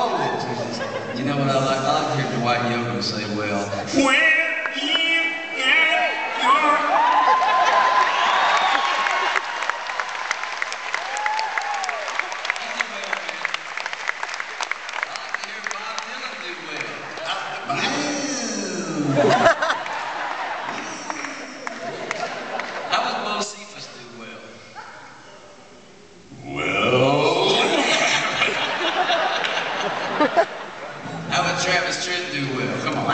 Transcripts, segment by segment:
Oh, Jesus. You know what I like? I like to hear Dwight Yoakam say, well, when you get your... How was Bo Cephas do well? Well... How would Travis Tritt do well? Come on.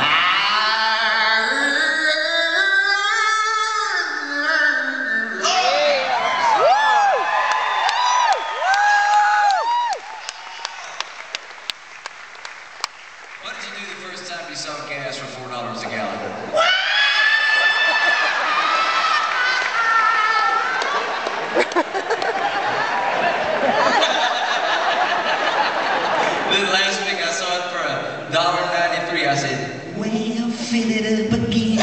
What did you do the first time you saw gas for $4 a gallon? Then last week I saw it for $1.93. I said, well, fill it up again.